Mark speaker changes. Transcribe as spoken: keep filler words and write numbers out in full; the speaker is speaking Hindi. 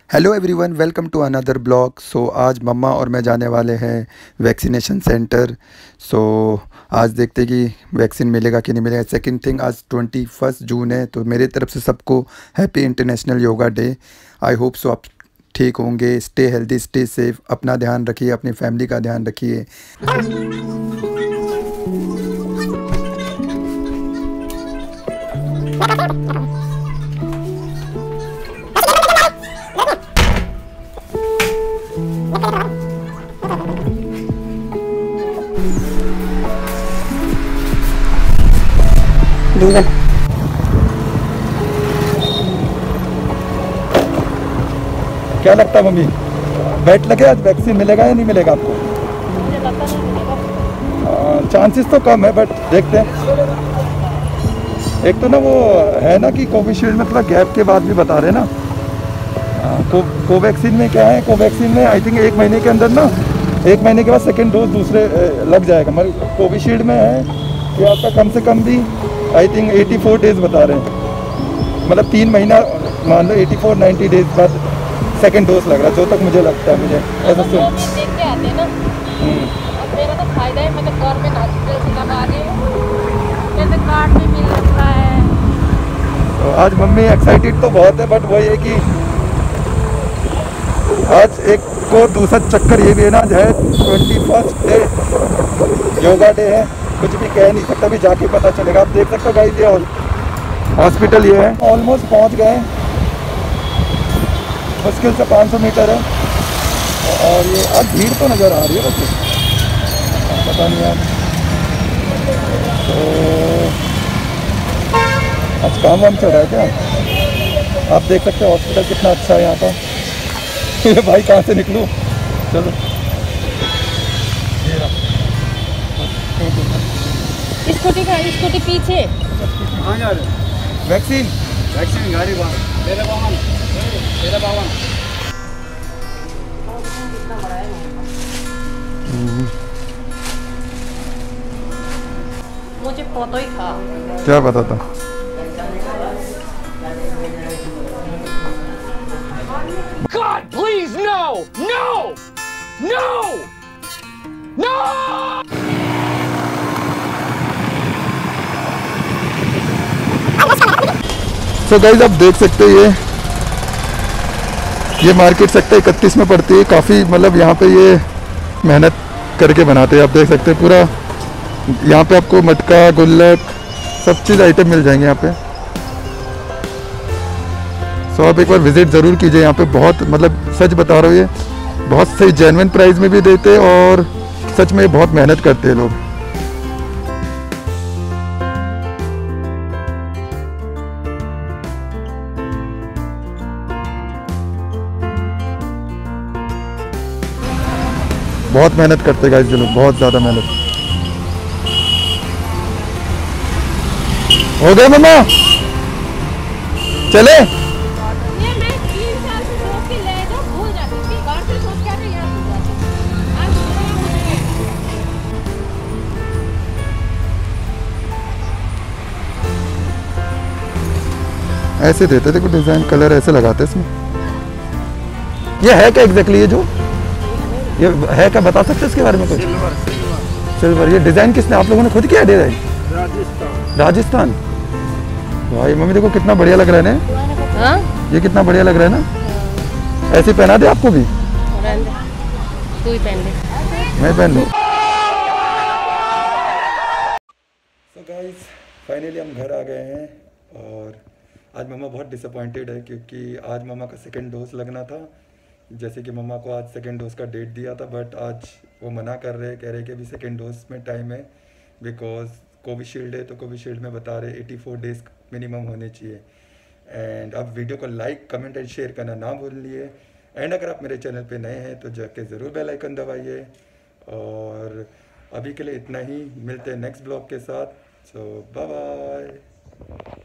Speaker 1: Hello everyone, welcome to another blog. So आज मम्मा और मैं जाने वाले हैं वैक्सीनेशन सेंटर। सो आज देखते हैं कि वैक्सीन मिलेगा कि नहीं मिलेगा। सेकंड थिंग, आज ट्वेंटी फर्स्ट जून है, तो मेरी तरफ से सबको happy international yoga day. I hope so आप ठीक होंगे। स्टे हेल्दी, स्टे सेफ, अपना ध्यान रखिए, अपनी फैमिली का ध्यान रखिए। क्या लगता है मम्मी, बैठ लगे आज वैक्सीन मिलेगा या नहीं मिलेगा आपको?
Speaker 2: मुझे लगता नहीं मिलेगा।
Speaker 1: चांसेस तो कम है, बट देखते हैं। एक तो ना वो है ना कि कोविशील्ड में थोड़ा गैप के बाद भी बता रहे हैं ना। को कोवैक्सीन में क्या है, कोवैक्सीन में आई थिंक एक महीने के अंदर ना, एक महीने के बाद सेकेंड डोज दूसरे लग जाएगा। मगर कोविशील्ड में है कि आपका कम से कम भी आई थिंक चौरासी डेज बता रहे हैं, मतलब तीन महीना मान लो, चौरासी नब्बे डेज बाद सेकंड डोज लग रहा है, जो तक मुझे लगता है। मुझे ऐसा सुन
Speaker 2: देख के आते हैं ना। अब मेरा तो फायदा है, मैं तो गवर्नमेंट हॉस्पिटल से लगा रही हूँ, मेरे कार्ड भी मिल रहा है।
Speaker 1: तो आज मम्मी एक्साइटेड तो बहुत है, बट वही है कि आज एक को दूसरा चक्कर ये भी है ना, आज है twenty first day, yoga day है। कुछ भी कह नहीं सकता, भी जाके पता चलेगा। आप देख सकते हो गाइस, ये हॉस्पिटल ये है। ऑलमोस्ट पहुंच गए, मुश्किल से पाँच सौ मीटर है। और ये आज भीड़ तो नज़र आ रही है, बस पता नहीं यार। तो आज काम वाम चल रहा है क्या? आप देख सकते हो हॉस्पिटल कितना अच्छा है यहाँ का। ये भाई कहाँ से निकलूँ? चलो
Speaker 2: स्कूटी का स्कूटी पीछे।
Speaker 3: कहाँ जा रहे हो?
Speaker 1: वैक्सीन
Speaker 3: वैक्सीन गाड़ी बाहर तेरे बावन तेरे बावन।
Speaker 2: मुझे पता ही था।
Speaker 1: क्या पता था?
Speaker 4: God, please, no! No! No! No!
Speaker 1: So guys, आप देख सकते हैं ये ये मार्केट सेक्टर इकतीस में पड़ती है। काफ़ी मतलब यहाँ पे ये मेहनत करके बनाते हैं। आप देख सकते हैं पूरा यहाँ पे आपको मटका, गुल्लक, सब चीज़ आइटम मिल जाएंगे यहाँ पे। सो आप एक बार विज़िट ज़रूर कीजिए यहाँ पे। बहुत मतलब सच बता रहा हूँ, ये बहुत सही जेन्युइन प्राइस में भी देते हैं और सच में बहुत मेहनत करते हैं लोग। बहुत मेहनत करते गाइस ये लोग, बहुत ज़्यादा मेहनत। हो गया मम्मा, चले?
Speaker 2: ये मैं तीन साल से सोच के ले जाऊँ, भूल जाती थी। घर से सोच के आते, यहाँ भूल जाती। आज
Speaker 1: ऐसे देते थे, कुछ डिज़ाइन कलर ऐसे लगाते इसमें। ये है क्या एग्जैक्टली? ये जो ये है क्या, बता सकते हैं इसके बारे में कुछ?
Speaker 3: Silver silver
Speaker 1: silver. ये डिज़ाइन किसने, आप लोगों ने खुद किया डिज़ाइन?
Speaker 3: राजस्थान।
Speaker 1: राजस्थान। भाई मम्मी देखो कितना बढ़िया लग रहा है ना।
Speaker 2: हाँ,
Speaker 1: ये कितना बढ़िया लग रहा है ना। ऐसे पहना दे आपको भी?
Speaker 2: तू ही पहन ले।
Speaker 1: मैं पहन लूँ। सो गाइस, फाइनली हम घर आ गए हैं। और आज मम्मा बहुत डिसअपॉइंटेड है, क्योंकि आज मम्मा का सेकंड डोज लगना था। जैसे कि मम्मा को आज सेकंड डोज का डेट दिया था, बट आज वो मना कर रहे हैं, कह रहे हैं कि अभी सेकंड डोज में टाइम है, बिकॉज कोविशील्ड है। तो कोविशील्ड में बता रहे चौरासी डेज मिनिमम होने चाहिए। एंड अब वीडियो को लाइक, कमेंट एंड शेयर करना ना भूलिए। एंड अगर आप मेरे चैनल पे नए हैं तो जाके ज़रूर बेल आइकन दबाइए। और अभी के लिए इतना ही, मिलते हैं नेक्स्ट ब्लॉग के साथ। So bye bye.